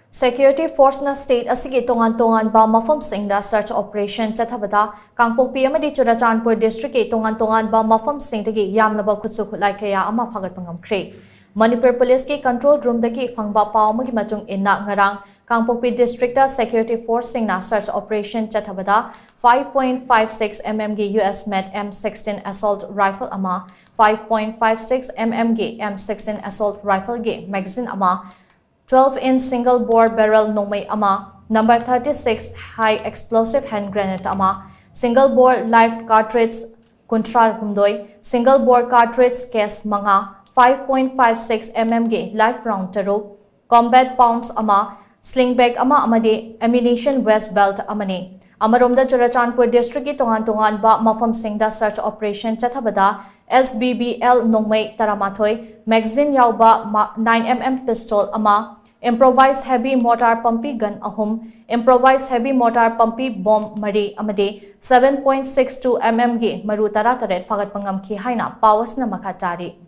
Security Force na state asigi tongan ba Mapham Singda search operation chathabada Kangpokpi Amadi Churachandpur District ke tongan ba Mapham Singdagi Yamlaba Khutsu Khutlai kaya ama Phagatpa ngamkhre. Manipur Police ki control room dagi phangba paw magi matung inna ngarang Kangpokpi District ta Security Force singna search operation chathabada 5.56 mm US Med M16 assault rifle ama 5.56 mm M16 assault rifle ge magazine ama 12-inch single bore barrel nomay ama, number 36 high explosive hand grenade ama, single bore live cartridge kuntra humdoy, single bore cartridge case mga 5.56 mm live round taruk, combat pounds ama, sling bag ama amadi ammunition west belt amani. Amaromda Churachandpur District ki tongan ba Mapham Singda search operation chathabada SBBL nomay taramathoy, magazine yauba 9mm pistol ama, improvised heavy mortar pumpy gun ahum, improvised heavy mortar pumpy bomb mari amade 7.62 mm ge maru tara taret Phagatpa ngamkhre haina pawas na makatari.